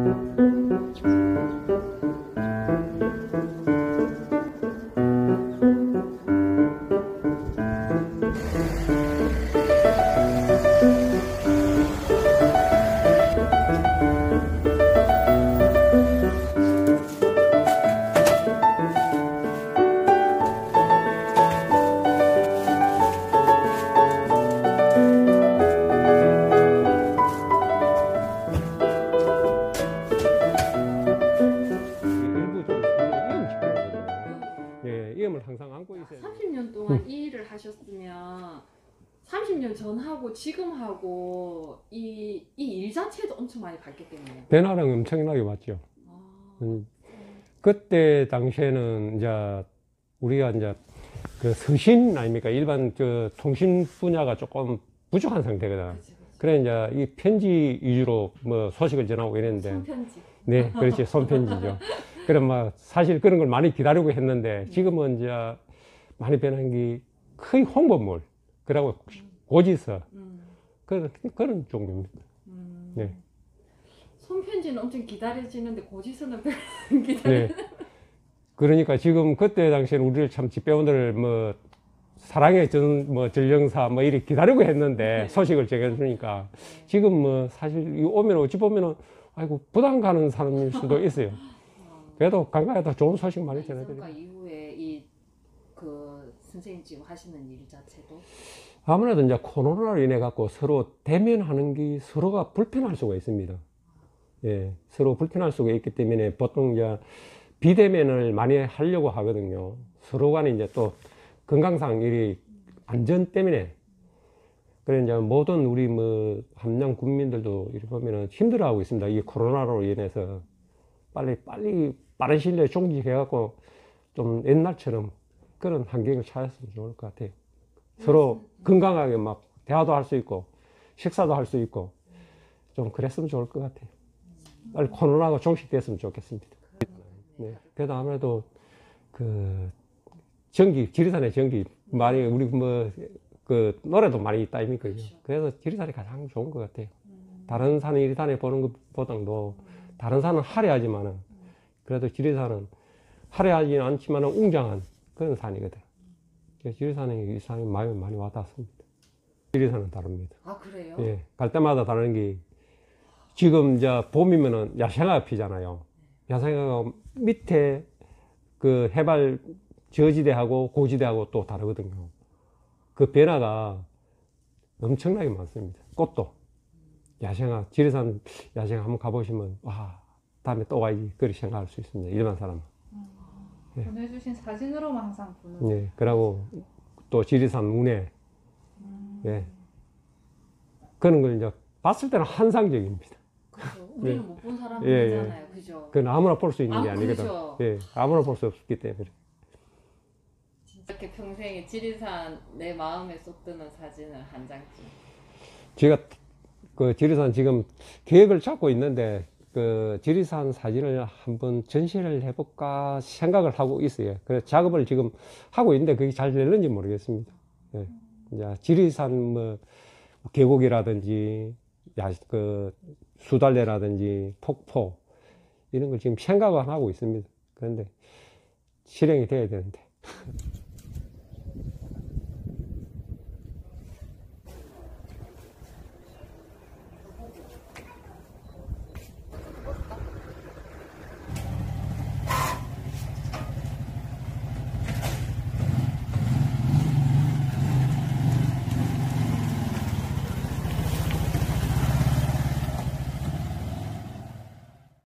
항상 안고 있어야 돼요. 30년 동안 이 일을 하셨으면 30년 전하고 지금하고 이 일 자체도 엄청 많이 바뀌었겠네요. 변화는 엄청나게 왔죠. 그때 당시에는 이제 우리가 이제 그 서신 아닙니까? 일반 그 통신 분야가 조금 부족한 상태거든. 그치. 그래 이제 이 편지 위주로 뭐 소식을 전하고 이랬는데. 손편지. 네, 그렇지. 손편지죠. 그럼 막 사실 그런 걸 많이 기다리고 했는데 지금은 이제 많이 변한 게 거의 홍보물, 그리고 고지서 그런 종류입니다. 네. 손편지는 엄청 기다려지는데 고지서는 별로 안 네. 그러니까 지금 그때 당시에는 우리를 참 집배원들을 뭐 사랑의 전령사 뭐 이렇게 기다리고 했는데 소식을 전해주니까 지금 뭐 사실 오면 어찌 보면은 아이고 부담 가는 사람일 수도 있어요. 그래도 간간히 좋은 소식 많이 전해드려요. 이후에 그 선생님 지금 하시는 일 자체도 아무래도 이제 코로나로 인해 갖고 서로 대면하는 게 서로가 불편할 수가 있습니다. 예, 서로 불편할 수가 있기 때문에 보통 이제 비대면을 많이 하려고 하거든요. 서로 간에 이제 또 건강상 이 안전 때문에. 그래 이제 모든 우리 뭐 함양 국민들도 이렇게 보면은 힘들어하고 있습니다. 이 코로나로 인해서 빨리 빠른 시일 내에 종식해갖고 좀 옛날처럼 그런 환경을 찾았으면 좋을 것 같아요. 서로 건강하게 막 대화도 할 수 있고 식사도 할 수 있고 좀 그랬으면 좋을 것 같아요. 빨리 코로나가 종식됐으면 좋겠습니다. 네. 그래도 아무래도 그 전기, 지리산의 전기 많이 우리 뭐 그 노래도 많이 있다 아닙니까? 그래서 지리산이 가장 좋은 것 같아요. 다른 산 이리산에 보는 것보다도 다른 산은 화려하지만은 그래도 지리산은 화려하지는 않지만은 웅장한 그런 산이거든. 그래서 지리산에 이 산이 많이 와닿습니다. 지리산은 다릅니다. 아 그래요? 예, 갈 때마다 다른 게 지금 이제 봄이면은 야생화가 피잖아요. 야생화가 밑에 그 해발 저지대하고 고지대하고 또 다르거든요. 그 변화가 엄청나게 많습니다. 꽃도 야생화, 지리산 야생화 한번 가보시면 와 다음에 또 와야지 그렇게 생각할 수 있습니다. 일반 사람은. 보내주신 사진으로만 항상 보는. 네, 그리고 또 지리산 운해. 네. 그런 걸 이제 봤을 때는 환상적입니다. 그렇죠. 우리는 못 본 사람이잖아요. 예. 그죠? 그건 아무나 볼 수 있는 게 아니거든. 그죠. 예, 아무나 볼 수 없기 때문에. 이렇게 평생에 지리산 내 마음에 쏙 드는 사진을 한 장쯤. 제가 그 지리산 지금 계획을 잡고 있는데 그 지리산 사진을 한번 전시를 해볼까 생각을 하고 있어요. 그래서 작업을 지금 하고 있는데 그게 잘 되는지 모르겠습니다. 예. 이제 지리산 뭐 계곡이라든지 그 수달래라든지 폭포 이런 걸 지금 생각을 하고 있습니다. 그런데 실행이 돼야 되는데.